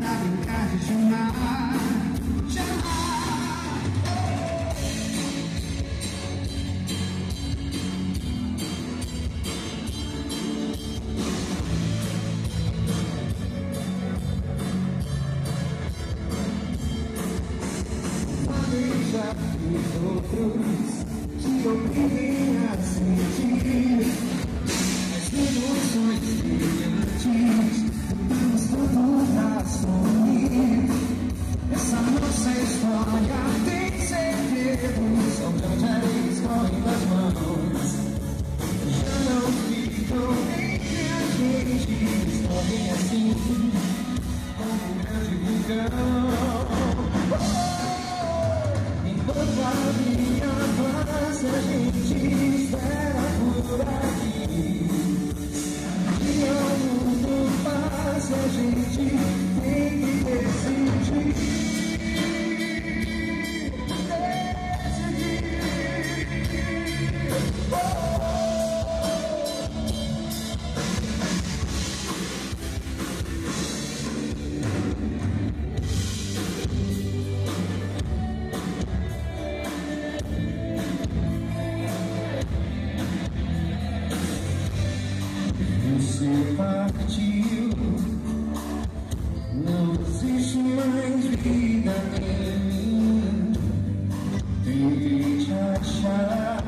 brincar de chamar. Os outros te obriguem a sentir as emoções brilhantes, vamos todos assumir. Essa nossa história tem segredos, onde a areia escorre das mãos. Já não ficam entre a gente, escorrem assim, como um grande vulcão. Enquanto a minha paz a gente espera por aqui, e ao mundo passa a gente tem que decidir. Você partiu, não existe mais vida em mim. Tentei te achar,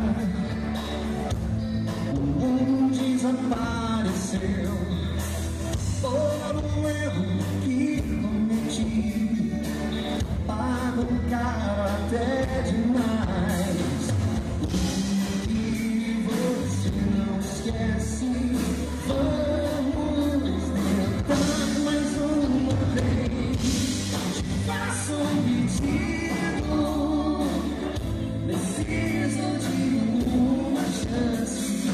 o mundo desapareceu. Todo o erro que cometi, pago caro até demais. O que você não esquece. Vamos tentar mais uma vez. Te faço um pedido, preciso de uma chance.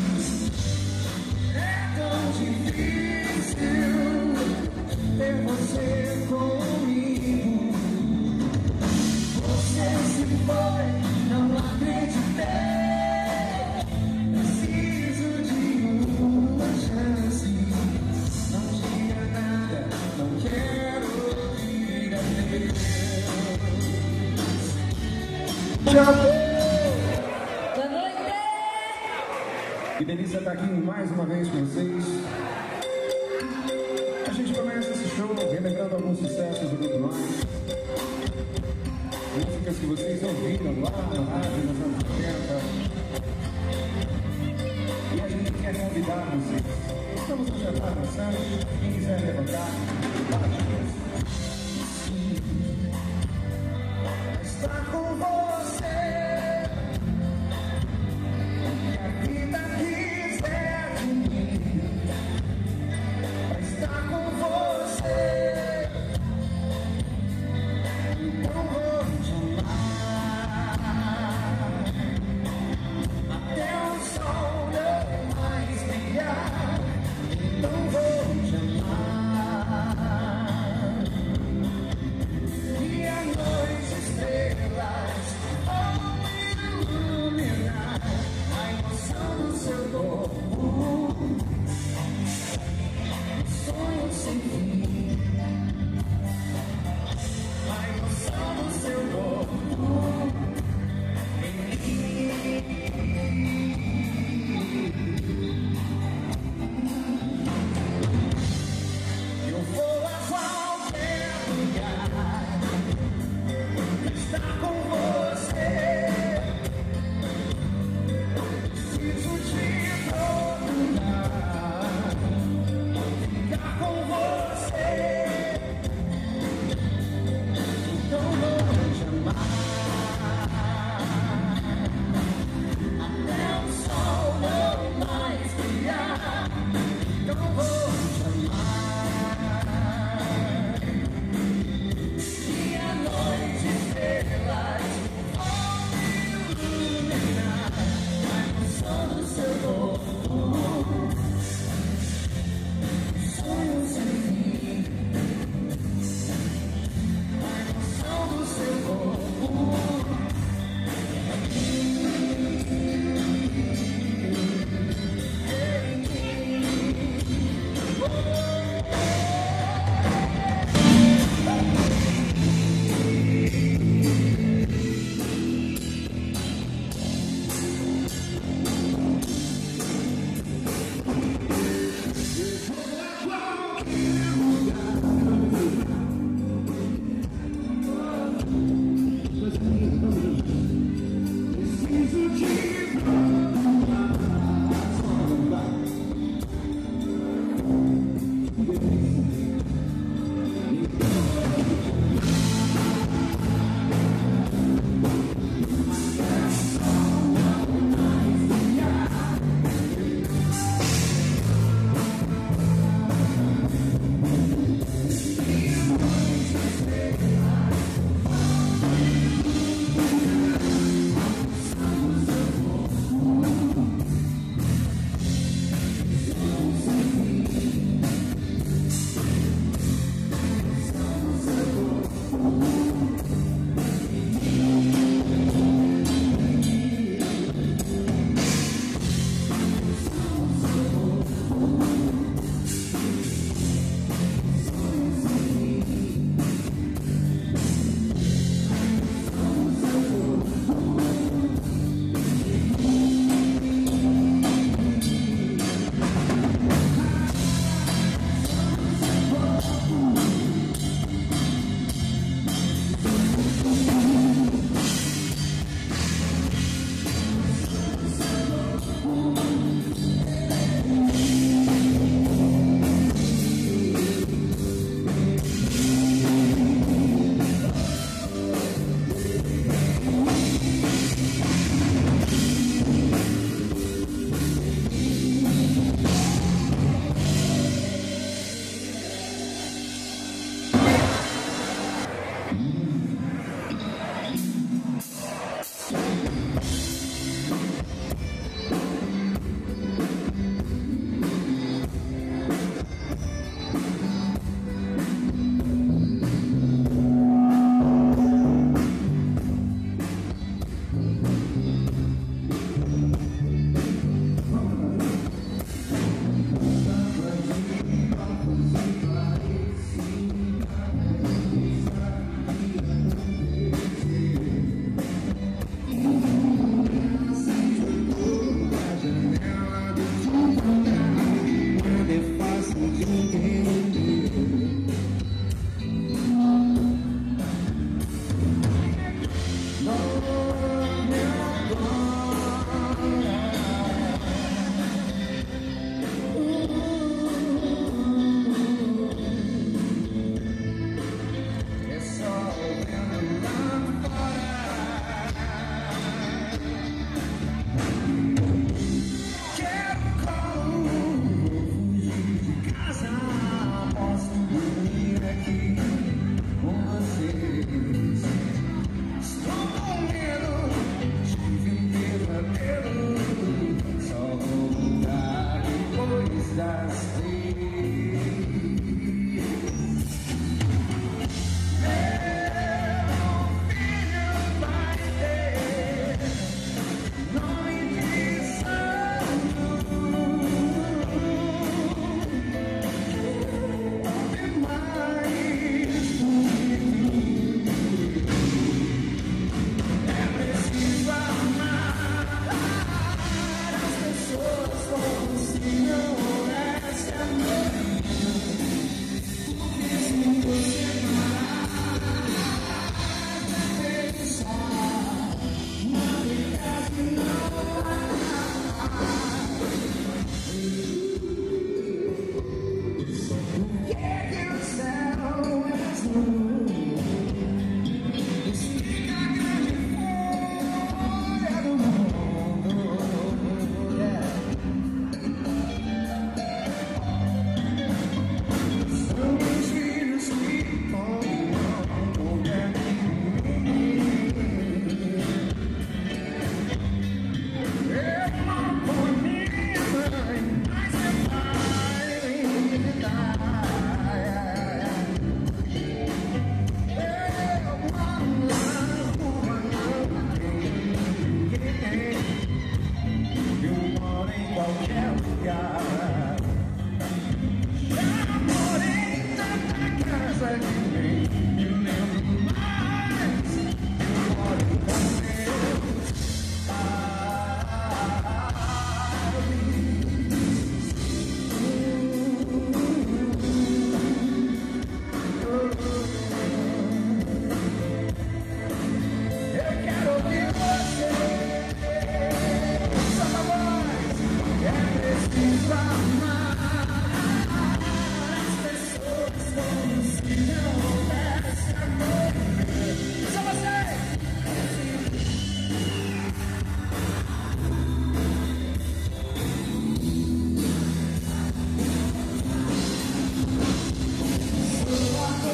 É tão difícil ter você comigo. Você se foi, não acreditei. Boa noite! Que delícia estar aqui mais uma vez com vocês. A gente começa esse show relembrando alguns sucessos do Grupo Nós. Músicas que vocês ouviram lá na rádio nos anos 80. E a gente quer convidar vocês. Estamos no jantar dançando. Quem quiser levantar, bate. Está com você.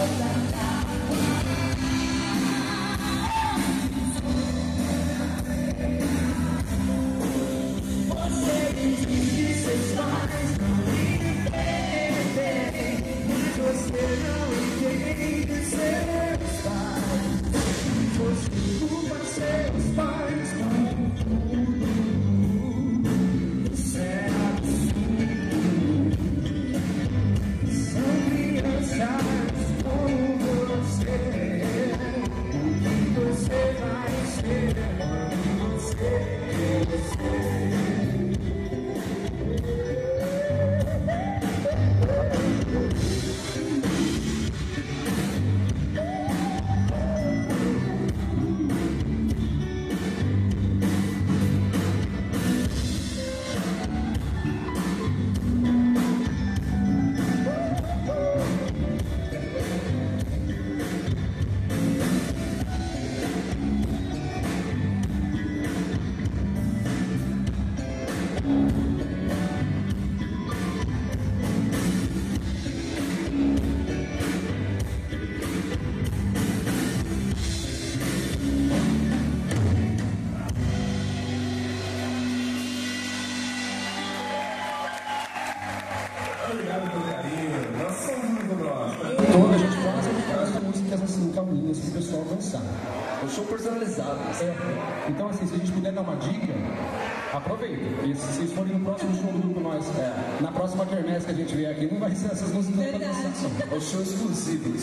Obrigado pelo carinho. Nós somos muito próximos. Toda a gente faz músicas assim, calminhas, para o pessoal dançar. Um show personalizado. É. Então, assim, se a gente puder dar uma dica, aproveita. E se vocês forem no próximo show do grupo nós, na próxima quermesse que a gente vier aqui, não vai ser essas músicas para dançar. É um show exclusivo.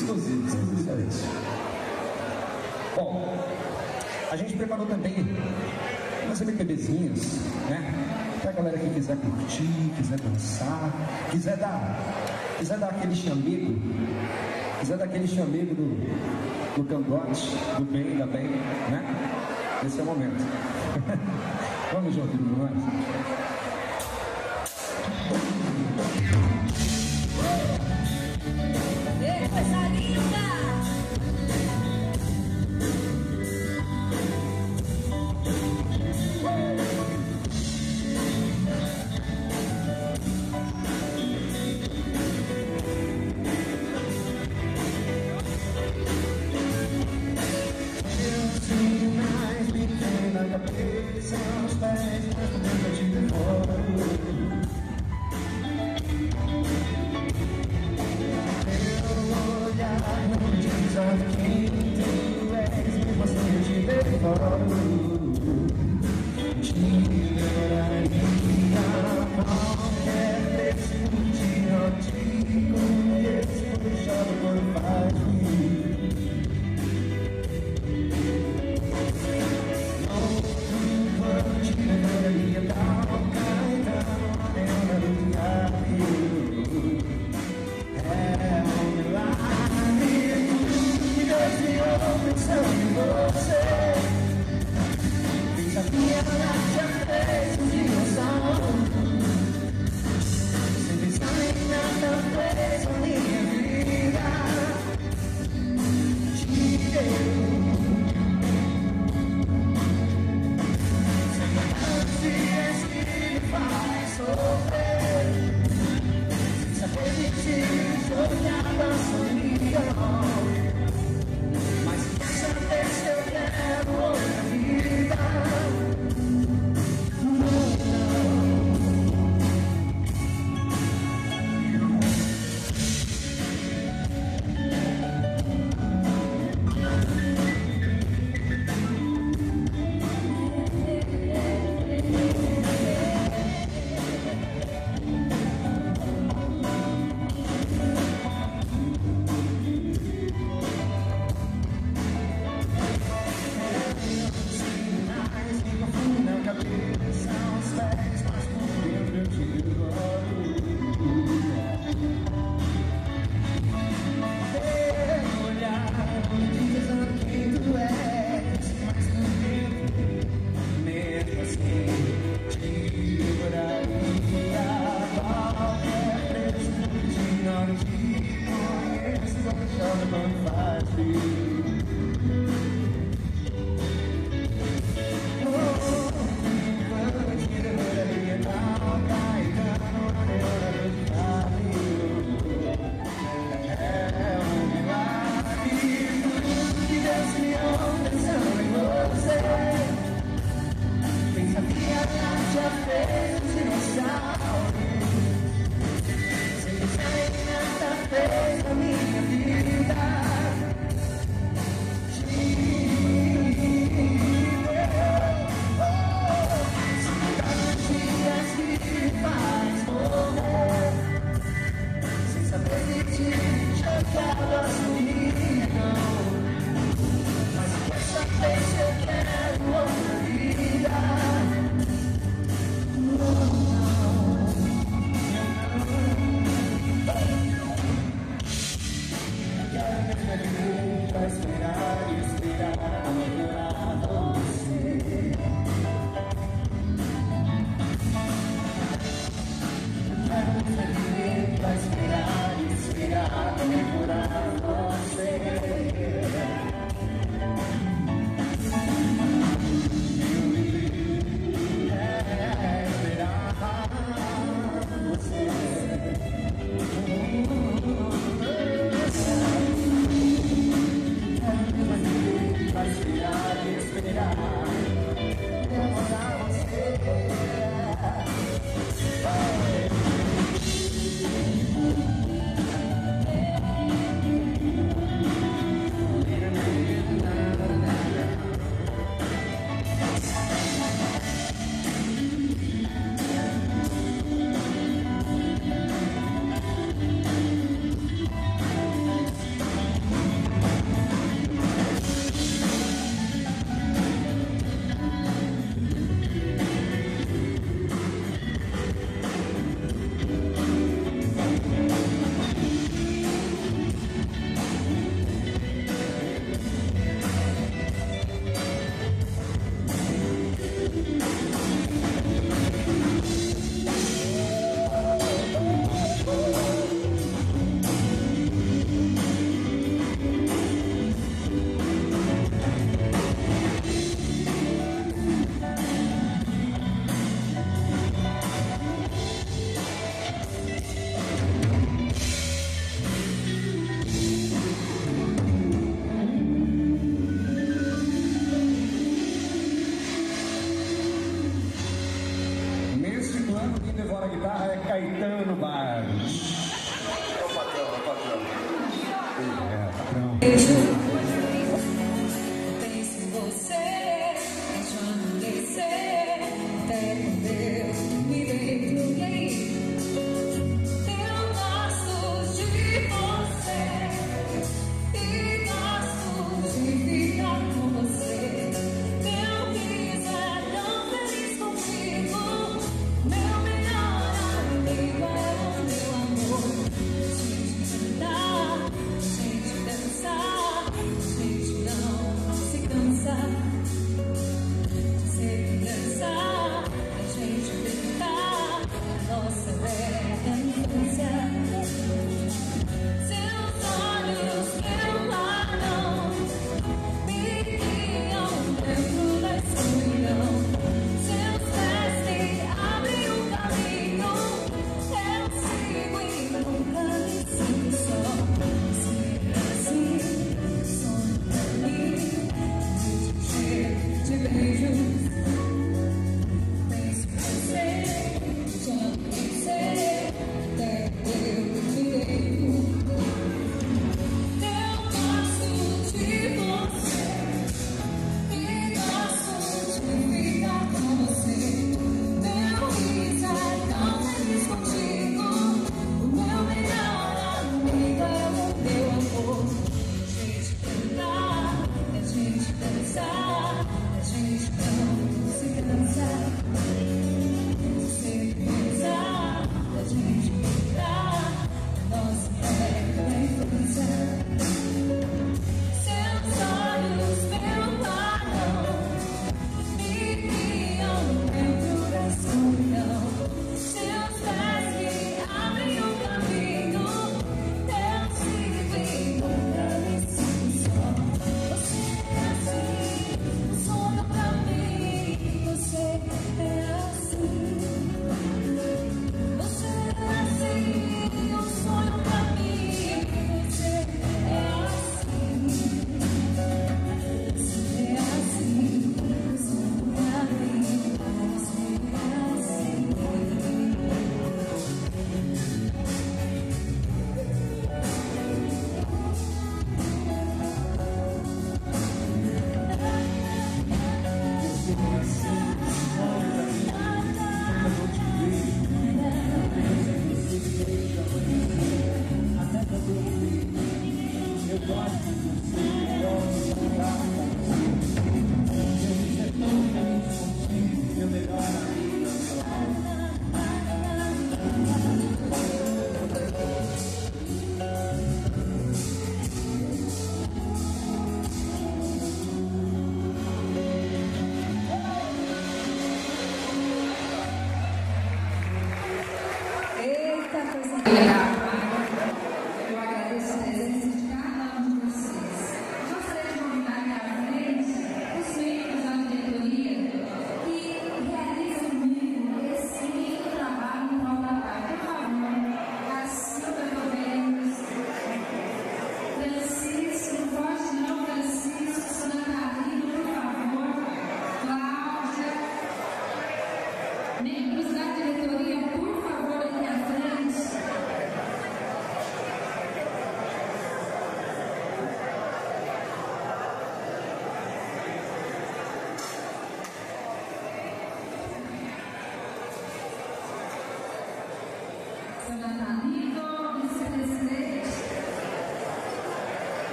Bom, a gente preparou também umas MPBzinhas, né? Pra galera que quiser curtir, quiser dançar, quiser dar aquele chamego, do cangote, do bem, da bem, né? Esse é o momento. Vamos junto com nós? Coisa linda! Seus pés, mas também eu te devoro. Teu olhar não diz a quem tu és, mesmo assim eu te devoro. Te devoraria qualquer vez que um dia eu te conheço, deixado por faz-me. precisa de mim pra esperar e esperar procurar você. Quero precisa de mim pra esperar e esperar procurar você. Quem devora a guitarra é Caetano Barros. É o patrão, é o patrão. É, patrão. Penso em você, deixando descer, até quando eu me dei. Eu gosto de você e gosto de ficar com você. Meu riso é tão feliz comigo. Meu melhor amigo é o meu amor. Gente cantar, gente dançar, gente não se cansar. Sei dançar, a gente brincar, a nossa velha infância. Seus olhos meu ladrão me guiam dentro da escuridão. Seus pés me abrem um caminho, eu sigo e nunca me sinto só. Sempre assim, sonho pra mim, cheio de beijos. Penso em você, já pensei, até eu me deito. Eu gosto de você e gosto de ficar com você. Meu riso é tão feliz contigo. O meu melhor amigo é o meu amor. A gente cantar, a gente dançar, a gente não se cansar. Sempre pensar, a gente brincar, a nossa velha infância. Seus olhos, meu ladrão, me guiam dentro da escuridão. Seus pés me abrem um caminho, eu sigo e nunca me sinto só. Você é assim, um sonho pra mim. Você é assim. Você é assim, um sonho pra mim. Você é assim. Você é assim, um sonho pra mim. Você é assim.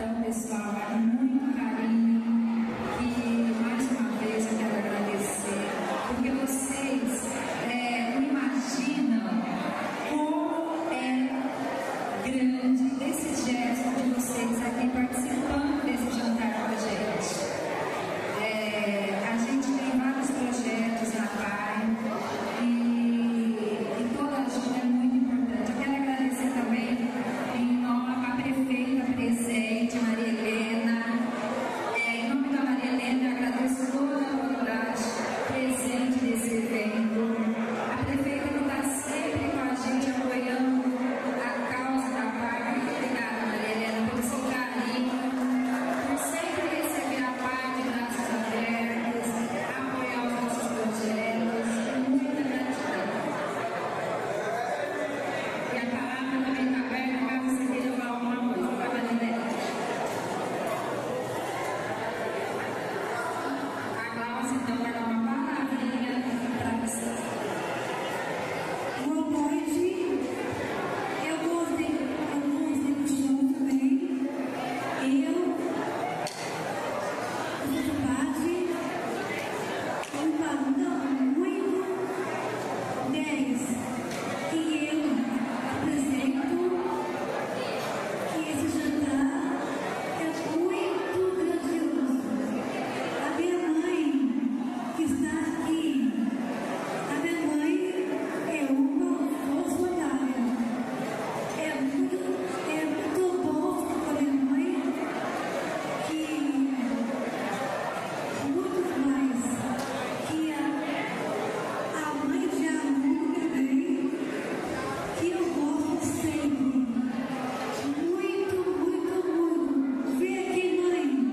gratidão, pessoal, é muito carinho. E mais uma vez eu quero agradecer, porque vocês não imaginam como é grande esse gesto de vocês aqui participando desse jantar com a gente. A gente tem vários projetos na PAI e toda a ajuda é muito importante. Eu quero agradecer também em nome da prefeita presente, Maria Helena. Em nome da Maria Helena, eu agradeço toda a autoridade presente nesse evento. A prefeita que está sempre com a gente apoiando a causa da PAI. Muito obrigada, Maria Helena, pelo seu carinho, por sempre receber a PAI de braços abertos, apoiar os nossos projetos. Muita gratidão. E a palavra também está aberta para você querer falar alguma coisa para a Maria Helena. A Cláudia, então, vai dar uma palavrinha para vocês. Boa noite. Eu gostei do show também. Eu faço parte de uma banda muito 10 que eu apresento, que esse jantar é muito grandioso. A minha mãe que está aqui, a minha mãe é uma voluntária. É muito bom com a minha mãe, que muito mais que a mãe de aluno também, que eu gosto sempre. Muito. Vem aqui, mãe.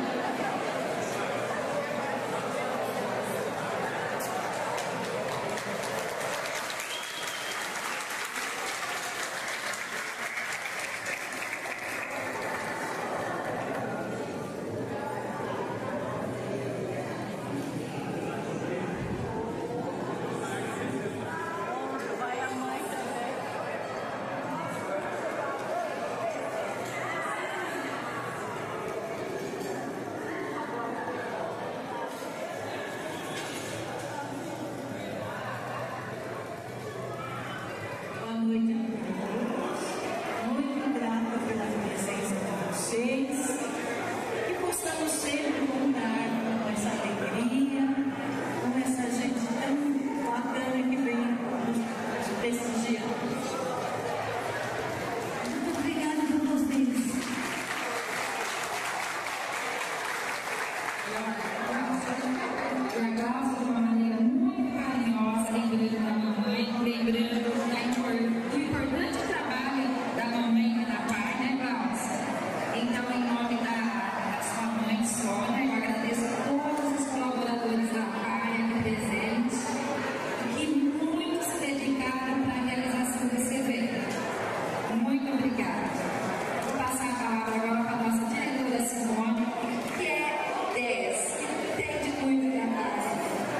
Boa noite a todos. Muito grata pela presença de vocês. Que possamos sempre contar com essa alegria, com essa gente tão bacana que vem nos prestigiar. Muito obrigada por vocês. E a Cláudia, de uma maneira muito carinhosa, lembrando da mamãe, lembrando do importante trabalho da mamãe e da pai, né, Cláudia? Então, em nome da sua mãe, Sônia, eu agradeço a todos os colaboradores da PAI aqui presentes, que muito se dedicaram para a realização desse evento. Muito obrigada. Vou passar a palavra agora para a nossa diretora Simone, que é 10, que entende muito da casa.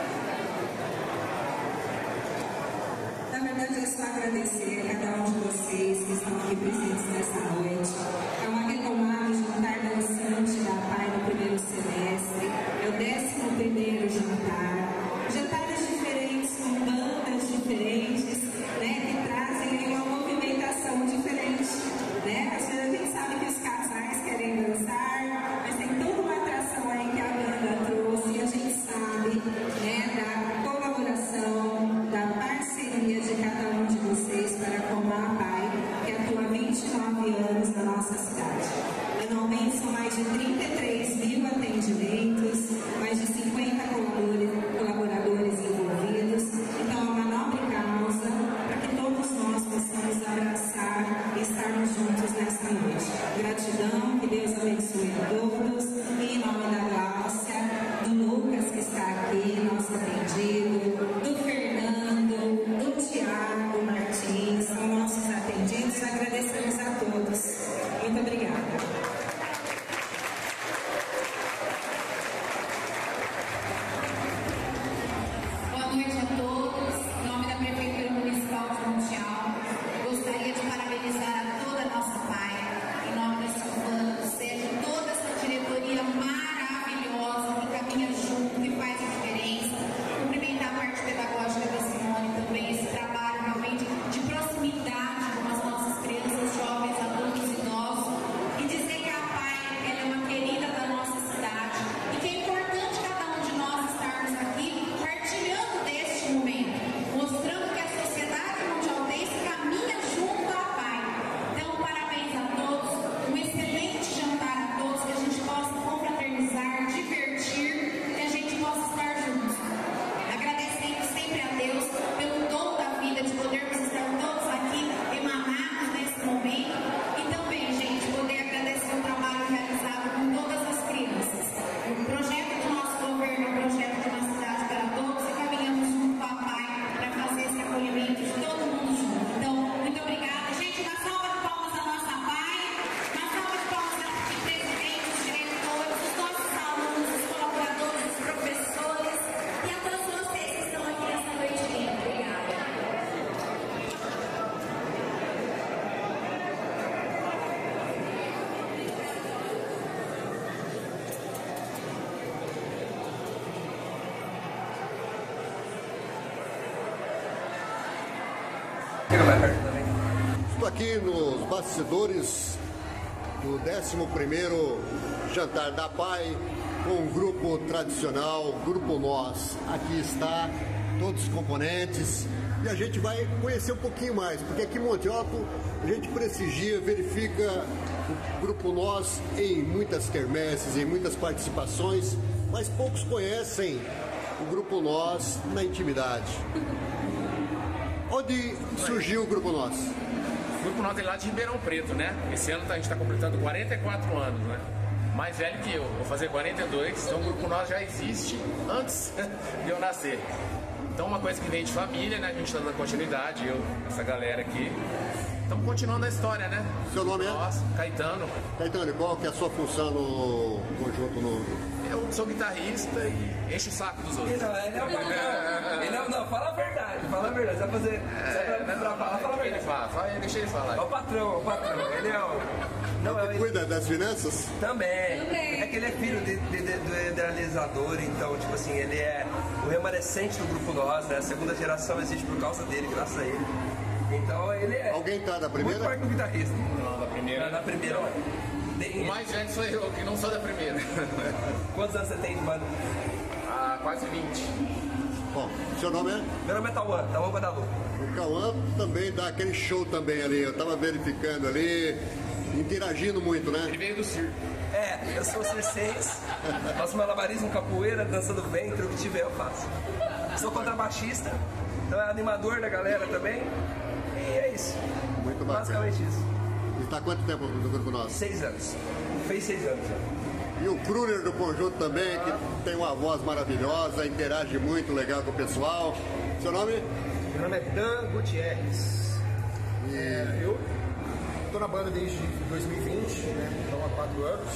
Na verdade, é só agradecer a cada um de vocês que estão aqui presentes nessa noite. É uma retomada jantar dançante da PAI no primeiro semestre. É o 11º jantar. Jantares diferentes, com bandas diferentes, né, que trazem aí uma movimentação diferente. Né? Às vezes a gente sabe que os casais querem dançar, mas tem toda uma atração aí que a banda trouxe e a gente sabe, né, da colaboração, da parceria de cada um de vocês para com a PAI, que atua há 29 anos na nossa cidade. Anualmente são mais de 33 mil atendimentos, mais de 50 colaboradores envolvidos. Então é uma nobre causa para que todos nós possamos abraçar e estarmos juntos nesta noite. Gratidão, que Deus abençoe a todos. E em nome da Gláucia, do Lucas que está aqui, nosso atendido, do Fernando, do Tiago Martins, são nossos atendidos. Agradecemos a todos. Muito obrigada. Boa noite a todos. Em nome da Prefeitura Municipal de Monte Alto, gostaria de parabenizar a toda a nossa PAI, em nome da sua banda, do Centro também. Estou aqui nos bastidores do 11º Jantar da Pai com um grupo tradicional, Grupo Nós. Aqui está, todos os componentes, e a gente vai conhecer um pouquinho mais, porque aqui em Monte Alto a gente prestigia, verifica o Grupo Nós em muitas quermesses, em muitas participações, mas poucos conhecem o Grupo Nós na intimidade. Onde surgiu o Grupo Nós? O Grupo Nós é lá de Ribeirão Preto, né? Esse ano a gente está completando 44 anos, né? Mais velho que eu, vou fazer 42, então o Grupo Nós já existe antes de eu nascer. Então uma coisa que vem de família, né? A gente está dando continuidade, eu, essa galera aqui. Estamos continuando a história, né? Seu nome é? Nossa, Caetano. Caetano, qual que é a sua função no conjunto? Eu sou guitarrista e encho o saco dos outros. Não, fala a verdade, Você vai fazer. Fala a verdade. Deixa ele falar. É o patrão. Ele é o. Não, cuida das finanças? Também. É que ele é filho do idealizador, então, tipo assim, ele é o remanescente do Grupo Nós, né? A segunda geração existe por causa dele, graças a ele. Então ele é. Alguém tá da primeira? Muito parte do guitarrista. Não, da primeira. Na primeira, O mais velho sou eu, que não sou da primeira. Quantos anos você tem de banda? Quase 20. Bom, seu nome é? Meu nome é Tauan Guadalupe. O Cauã também dá aquele show também ali, eu tava verificando ali, interagindo muito, né? Ele veio do circo. Eu sou circense, faço malabarismo, capoeira, dança do ventre, o que tiver eu faço. Sou contrabaixista, então é animador da galera também, e é isso. Muito bacana. Basicamente isso. E tá há quanto tempo no Grupo Nós? 6 anos. Fez 6 anos já. E o Kruner do conjunto também, que tem uma voz maravilhosa, interage muito legal com o pessoal. Seu nome? Meu nome é Dan Gutierrez. Eu estou na banda desde 2020, né? Então há 4 anos.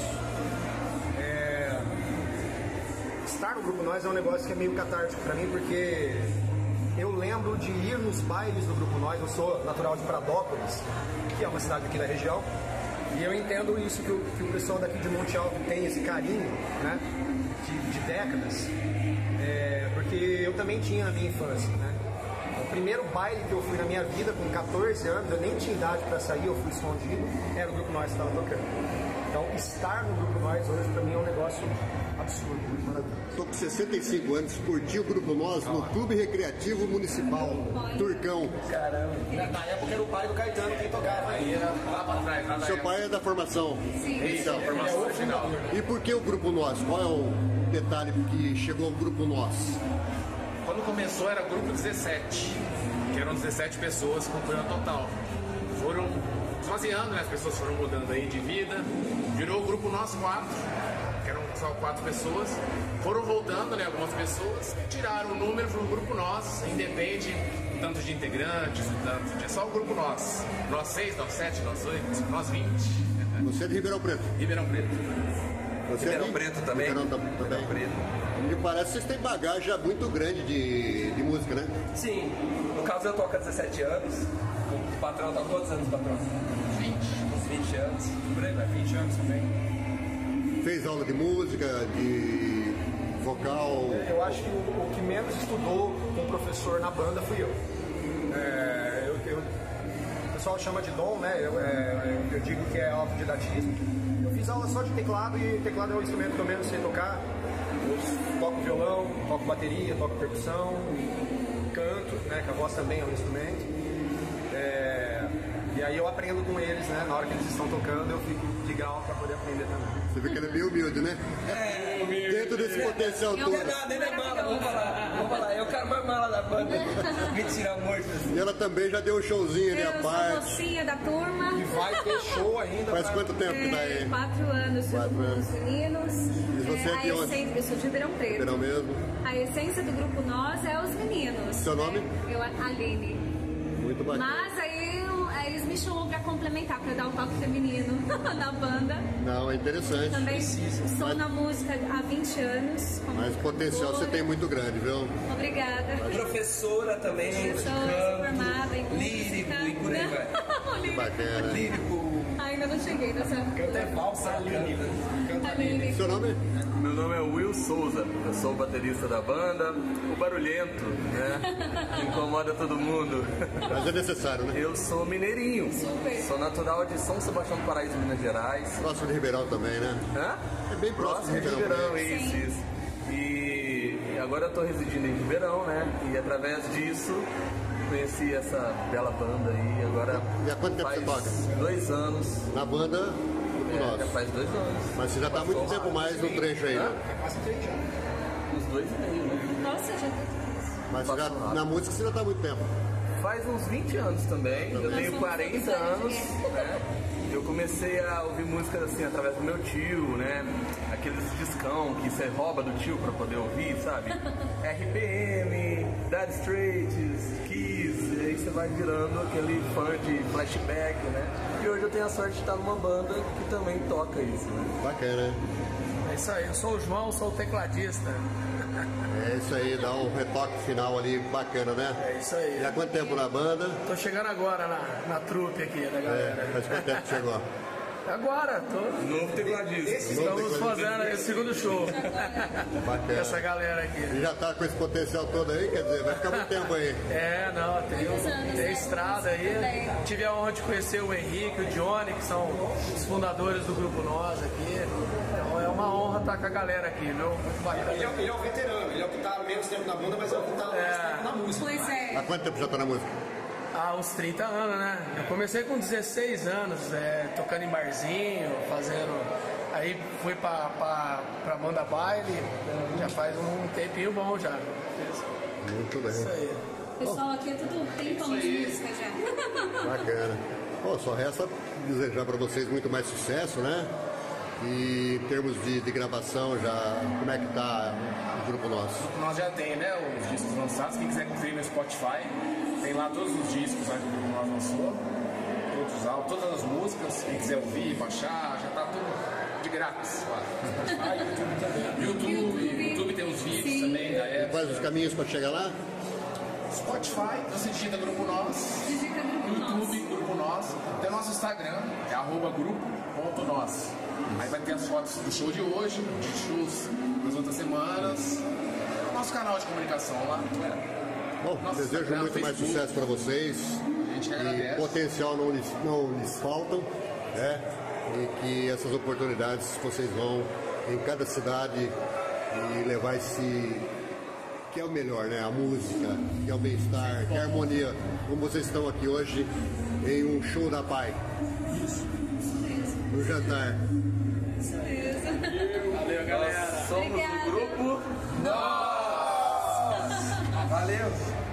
Estar no Grupo Nós é um negócio que é meio catártico para mim, porque eu lembro de ir nos bailes do Grupo Nós. Eu sou natural de Pradópolis, que é uma cidade aqui da região, e eu entendo isso que o pessoal daqui de Monte Alto tem esse carinho, né? De décadas, porque eu também tinha na minha infância, né? O primeiro baile que eu fui na minha vida, com 14 anos, eu nem tinha idade para sair, eu fui escondido, era o Grupo Nós que estava tocando. Então, estar no Grupo Nós hoje, para mim, é um negócio absurdo, muito maravilhoso. Estou com 65 anos, curti o Grupo Nós no Clube Recreativo Municipal, Turcão. Caramba. Na época era o pai do Caetano quem tocava. Aí era lá pra trás, lá da Seu época. pai é da formação? Isso, Então, formação original. e por que o Grupo Nós? Qual é o detalhe que chegou ao Grupo Nós? Quando começou era grupo 17, que eram 17 pessoas com cunho total. Foram esvaziando, né? As pessoas foram mudando aí de vida, virou o grupo Nós 4, que eram só 4 pessoas, foram voltando, né? Algumas pessoas, tiraram o número para o grupo Nós, independe do tanto de integrantes, do tanto de... É só o grupo Nós. Nós 6, nós 7, nós 8, nós 20. Você é de Ribeirão Preto? Ribeirão Preto. Você Ribeirão de... Preto também. Ribeirão Ribeirão Preto. Me parece que vocês têm bagagem já muito grande de música, né? Sim, no caso eu toco há 17 anos. O patrão tá há quantos anos, patrão? 20. Uns 20 anos. Por aí, vai 20 anos também. Fez aula de música, de vocal? Eu acho que o que menos estudou com o professor na banda fui eu. O pessoal chama de dom, né? Eu digo que é autodidatismo. Eu fiz aula só de teclado, e teclado é o instrumento que eu menos sei tocar. Eu toco violão, toco bateria, toco percussão, canto, né? Que a voz também é um instrumento. E aí eu aprendo com eles, né? Na hora que eles estão tocando, eu fico de grau para poder aprender também. Você vê que ele é meio humilde, né? Dentro desse potencial todo. Não é nada, ele é mala, vamos falar. É o cara mais mala da banda. Mentira, amor. E ela também já deu um showzinho ali à Eu sou parte. mocinha da turma. E vai ter show ainda. Faz quanto tempo que tá aí? 4 anos, eu 4 com anos. os meninos. E você é de a onde? Eu sou de Ribeirão Preto. Ribeirão mesmo. A essência do grupo Nós é os meninos. Seu nome? Eu, Aline. Muito bacana. Mas aí eles me chamam pra complementar, pra dar o toque feminino na banda. Não, é interessante. Também sou Mas- na música há 20 anos. como Mas potencial você cantora. tem muito grande, viu? Obrigada. Professora também, Eu de sou canto, formada em música. lírico e por aí vai. Bacana. Lírico. Ai, ainda não cheguei nessa. Canta é valsa, Aline. Aline. Seu nome? Meu nome é Will Souza, eu sou o baterista da banda, o barulhento, né? Que incomoda todo mundo. Mas é necessário, né? Eu sou mineirinho, Super. sou natural de São Sebastião do Paraíso, Minas Gerais. Próximo de Ribeirão também, né? Hã? É bem próximo de Ribeirão. Ribeirão, isso. E agora eu tô residindo em Ribeirão, né? E através disso conheci essa bela banda aí. Agora E há quanto tempo faz você toca? 2 anos. Na banda do Já nosso. faz 2 anos. Mas você já está há muito tempo mais no trecho aí, né? Uns 2 e meio, né? Nossa, já. Mas você já, na música você já está há muito tempo. Faz uns 20 anos também, eu tenho somos 40 todos anos, velhos, né? Eu comecei a ouvir música assim através do meu tio, né? Aqueles discão que você rouba do tio pra poder ouvir, sabe? RPM, Dire Straits, Kiss, e aí você vai virando aquele fã de flashback, né? E hoje eu tenho a sorte de estar numa banda que também toca isso, né? Bacana, né? É isso aí, eu sou o João, sou o tecladista. É isso aí, dá um retoque final ali bacana, né? É isso aí. E há quanto tempo na banda? Tô chegando agora na trupe aqui da galera. Faz quanto tempo que chegou? Agora, tô. Novo tecladista. Estamos fazendo aí o segundo show. Bacana. Essa galera aqui. E já tá com esse potencial todo aí, quer dizer, vai ficar muito tempo aí. É, não, Muitos anos, tem né? estrada aí. Também. Tive a honra de conhecer o Henrique, o Johnny, que são os fundadores do Grupo Nós aqui. Então é uma honra estar com a galera aqui, viu? Muito bacana. Ele é o veterano, ele é o que tá menos tempo na banda, mas é o que tá mais tempo na música. Pois é. Há quanto tempo já tá na música? Há uns 30 anos, né? Eu comecei com 16 anos, tocando em barzinho, fazendo. Aí fui pra banda baile, já faz um tempinho bom já. Muito bem. Isso aí. O pessoal aqui é tudo tempão de música já. Bacana. Pô, só resta desejar para vocês muito mais sucesso, né? E em termos de gravação, já como é que tá o Grupo Nosso? Nós já tem, né, os discos lançados. Quem quiser conferir no Spotify, tem lá todos os discos que o Grupo Nós lançou, todos os álbuns, todas as músicas. Quem quiser ouvir, baixar, já tá tudo de grátis lá. YouTube tem os vídeos também da E época. quais os caminhos para chegar lá? Spotify, você digita Grupo Nós. Digita Grupo Nós. YouTube, Grupo Nós. Tem o nosso Instagram, é @grupo.nós. Aí vai ter as fotos do show de hoje, de shows das outras semanas. Nosso canal de comunicação lá. Bom, Nossa, desejo Instagram, muito mais Facebook. sucesso para vocês. A gente que E agradece. potencial não lhes faltam, né? E que essas oportunidades vocês vão em cada cidade e levar esse que é o melhor, né? A música, que é o bem-estar, que é a harmonia, como vocês estão aqui hoje em um show da Pai. No jantar. Valeu, galera. Nós somos Obrigada. do grupo Nós. Valeu.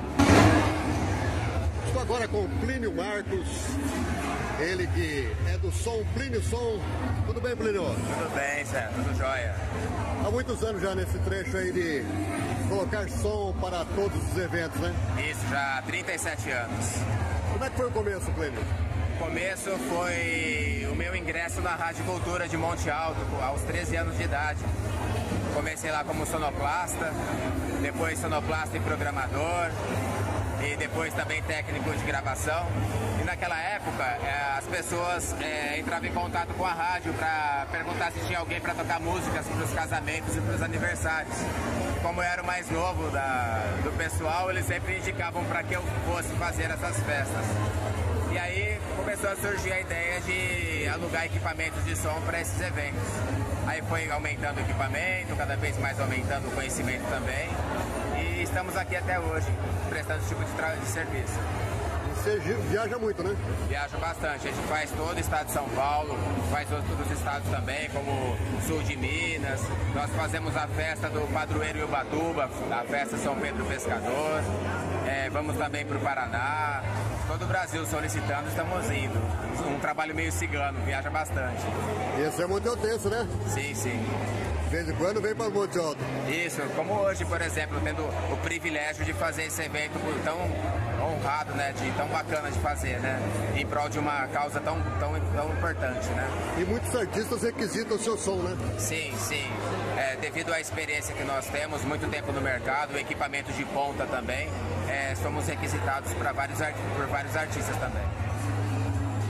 Estou agora com o Plínio Marcos, ele que é do Som, Plínio Som. Tudo bem, Plínio? Tudo bem, Zé, tudo jóia. Há muitos anos já nesse trecho aí de colocar som para todos os eventos, né? Isso, já há 37 anos. Como é que foi o começo, Plínio? O começo foi o meu ingresso na Rádio Cultura de Monte Alto, aos 13 anos de idade. Comecei lá como sonoplasta, depois sonoplasta e programador, e depois também técnico de gravação. E naquela época, as pessoas entravam em contato com a rádio para perguntar se tinha alguém para tocar músicas para os casamentos e para os aniversários. E como eu era o mais novo do pessoal, eles sempre indicavam para que eu fosse fazer essas festas. E aí começou a surgir a ideia de alugar equipamentos de som para esses eventos. Aí foi aumentando o equipamento, cada vez mais aumentando o conhecimento também. E estamos aqui até hoje, prestando esse tipo de serviço. Você viaja muito, né? Viajo bastante, a gente faz todo o estado de São Paulo, faz outros estados também, como sul de Minas. Nós fazemos a festa do Padroeiro e Ubatuba, a festa São Pedro Pescador. Vamos também para o Paraná. Todo o Brasil solicitando, estamos indo. Um trabalho meio cigano, viaja bastante. E esse é Monte Altense, né? Sim, sim. De vez em quando vem para Monte Alto. Isso, como hoje, por exemplo, tendo o privilégio de fazer esse evento tão honrado, né, tão bacana de fazer, né, em prol de uma causa tão importante, né. E muitos artistas requisitam o seu som, né? Sim, sim. Devido à experiência que nós temos, muito tempo no mercado, equipamento de ponta também, somos requisitados por vários artistas também.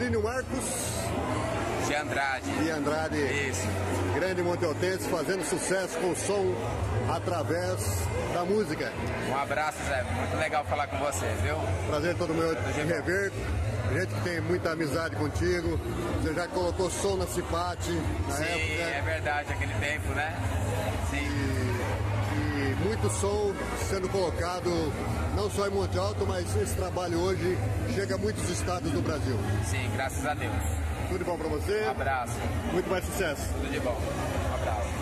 Plínio Marcos de Andrade. De Andrade. Isso. Grande Montealtense, fazendo sucesso com o som através da música. Um abraço, Zé. Muito legal falar com você, viu? Prazer todo meu de rever. Gente que tem muita amizade contigo. Você já colocou som na Cipate na época. Sim, é verdade, aquele tempo, né? Sim. E muito som sendo colocado não só em Monte Alto, mas esse trabalho hoje chega a muitos estados do Brasil. Sim, graças a Deus. Tudo de bom pra você? Um abraço. Muito mais sucesso. Tudo de bom. Um abraço.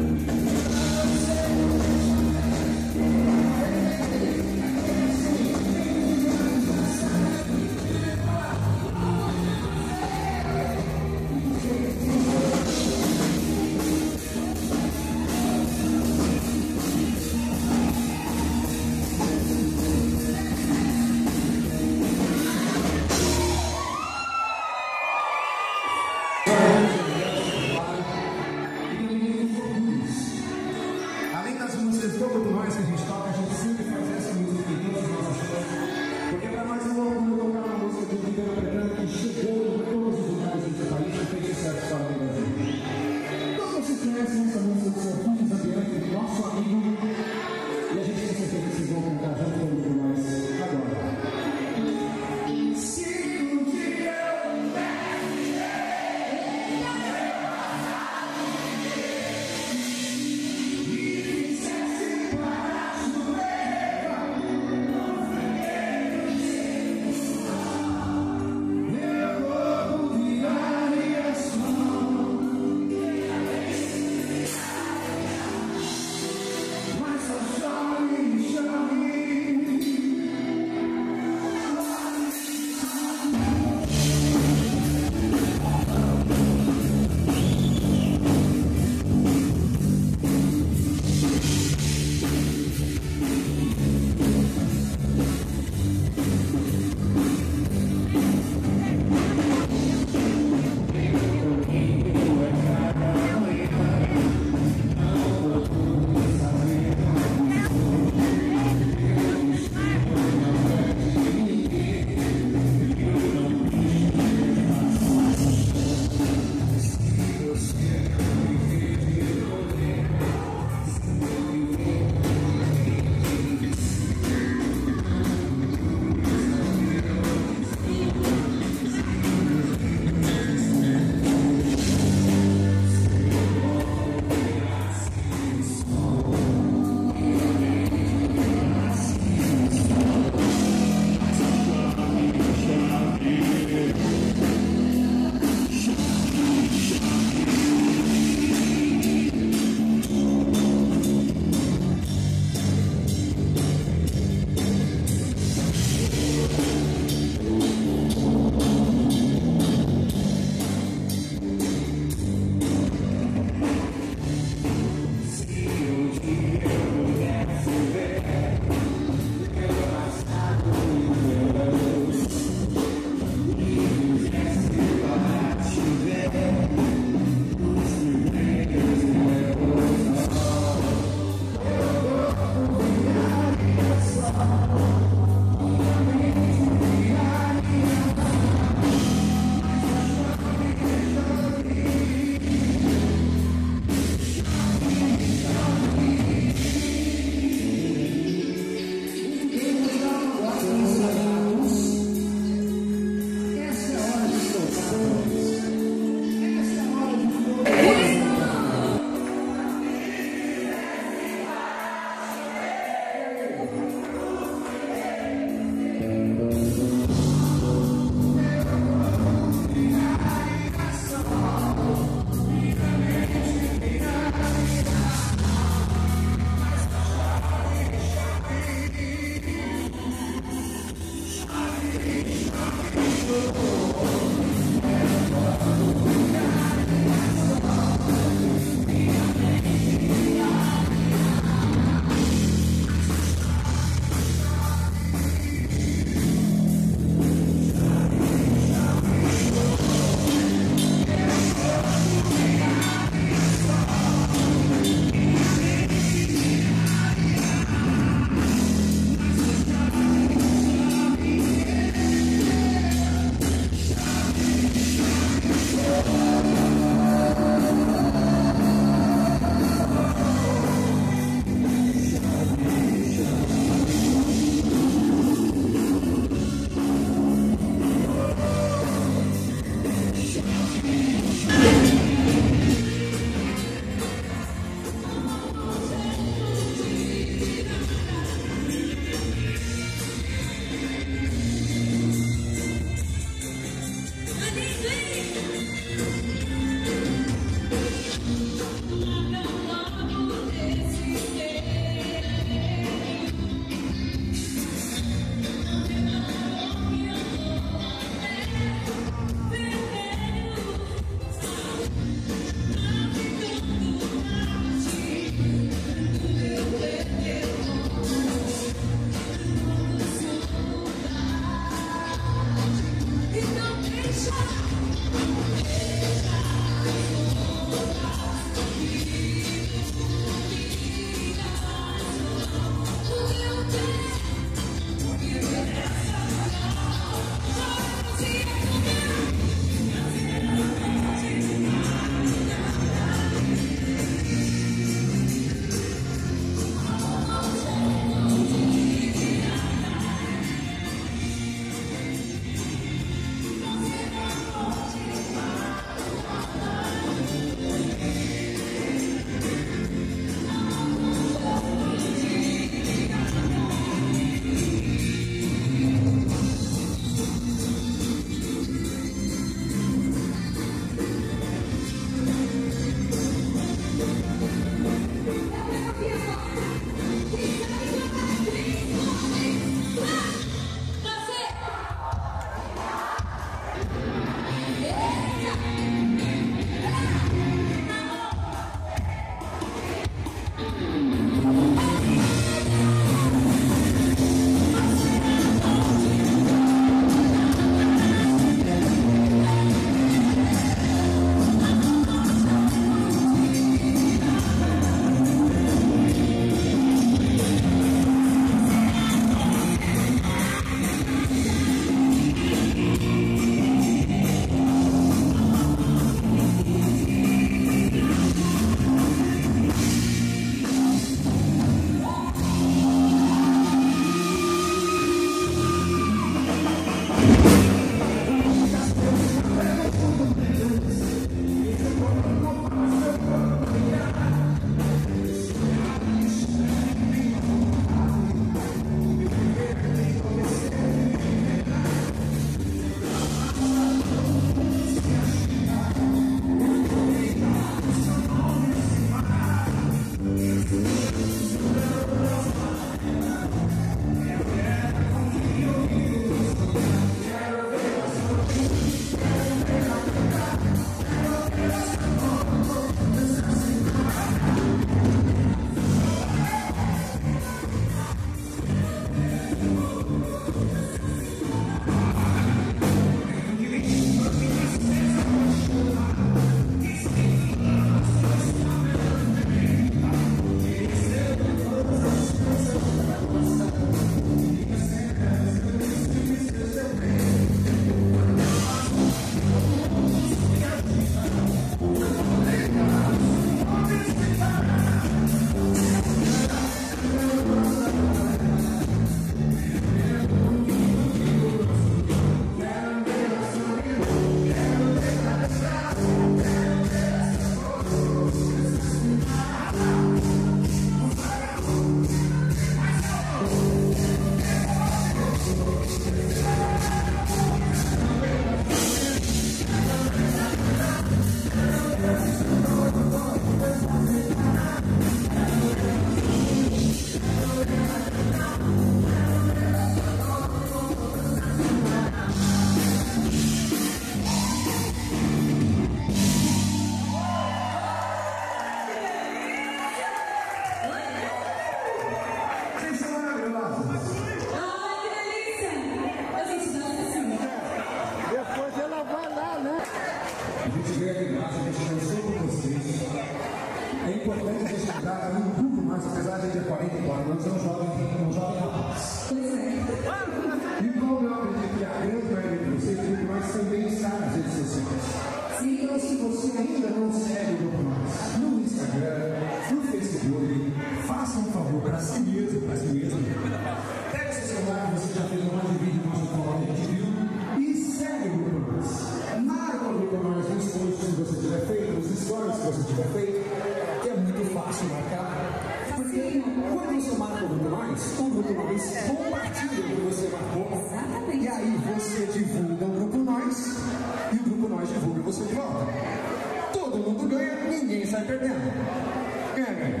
trata de um grupo mais, apesar de ter 44 anos, é um jovem rapaz. E como eu acredito que a grande maioria de vocês, o Grupo Mais também está nas redes sociais. Então, se você ainda não segue o Grupo Mais no Instagram, no Facebook, faça um favor para si mesmo, para si mesmo. Pega seu celular, você já fez um monte de vídeo com o a gente viu, e segue o Grupo Mais. Marca o Grupo Mais nos posts que você tiver feito, nos stories que você tiver feito, que é muito fácil marcar. Porque quando você marca o Grupo Mais compartilha o que você marcou. Exatamente. E aí você divulga o Grupo Nós e o Grupo Nós divulga você de volta. Todo mundo ganha, ninguém sai perdendo. Ganha.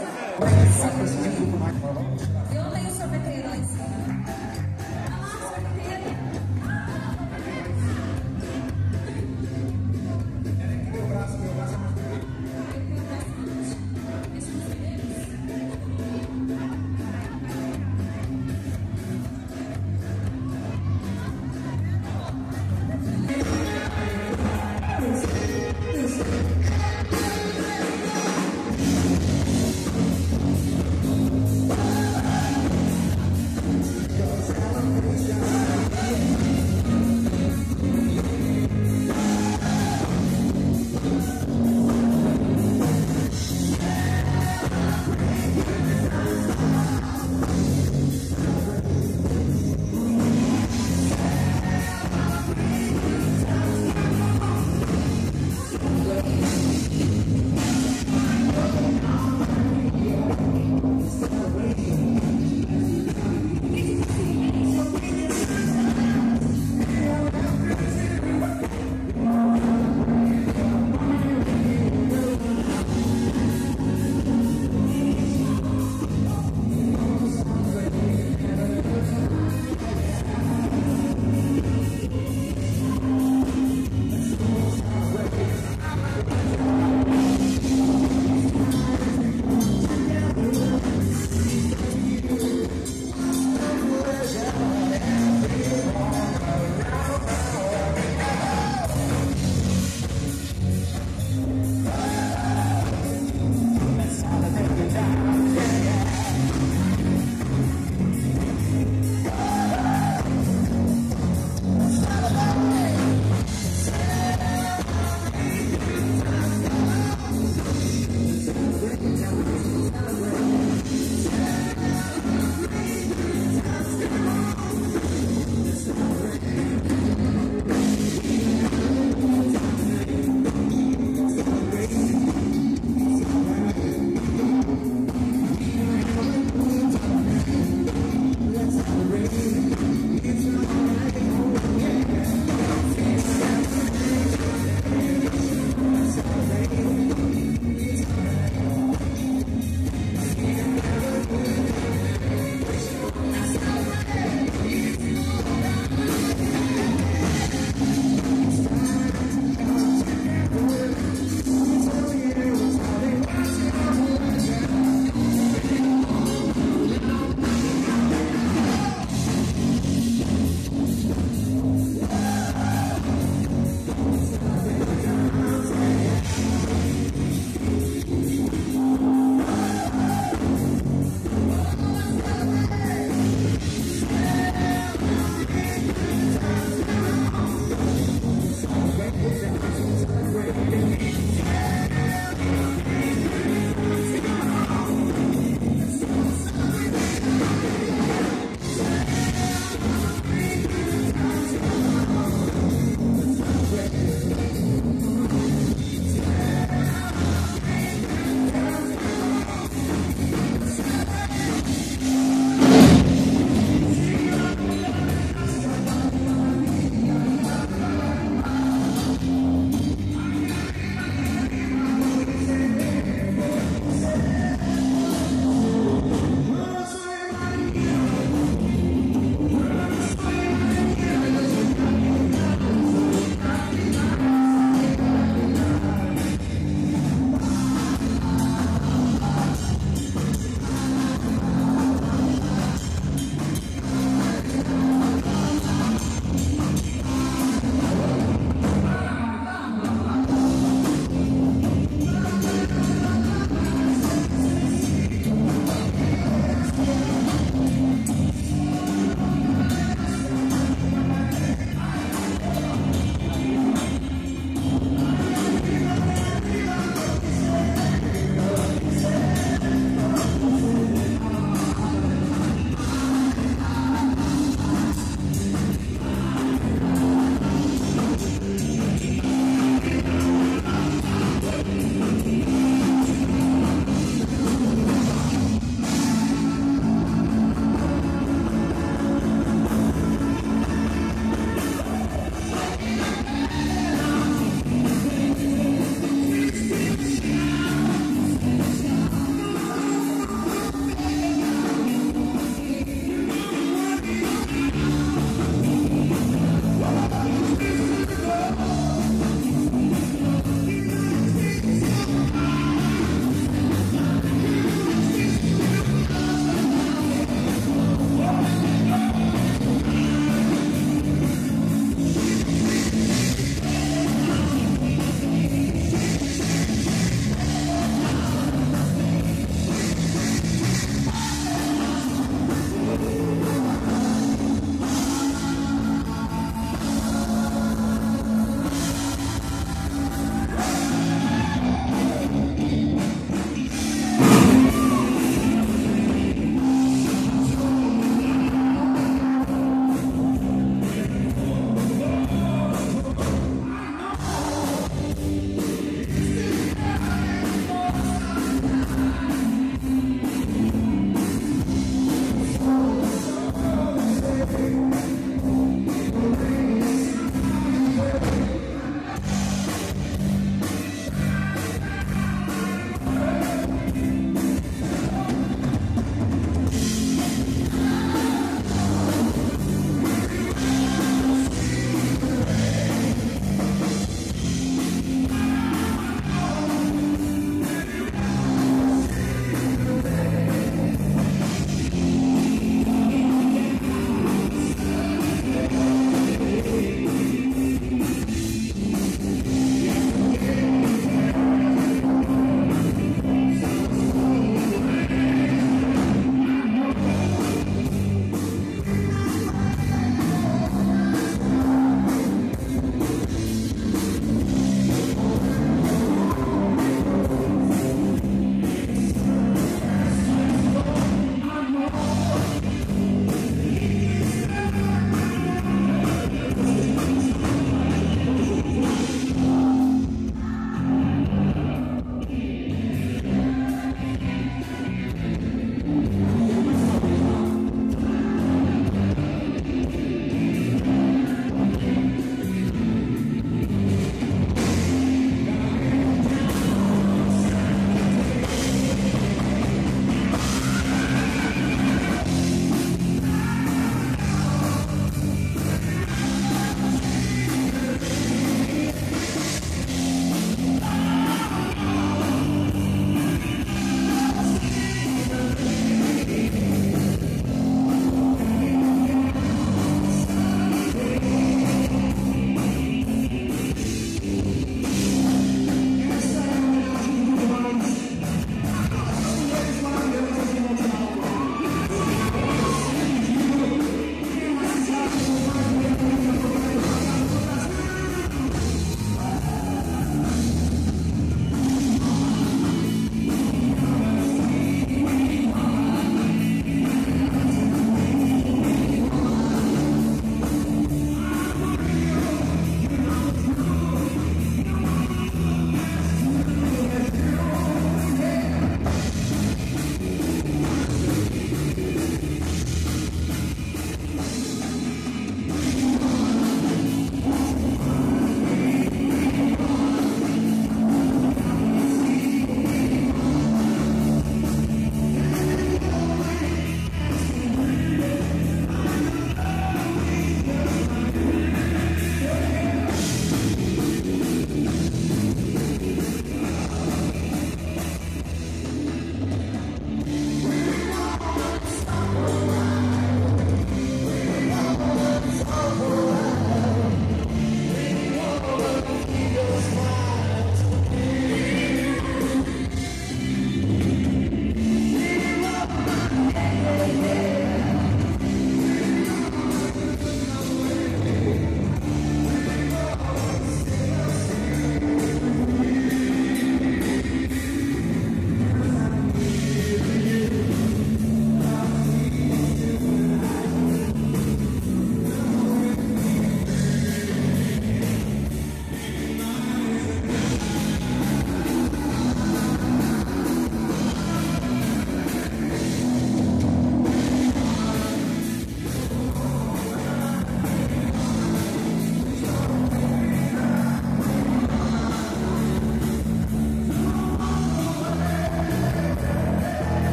Eu tenho sorveteiro lá em cima. Meu braço é mais bonito. Bye.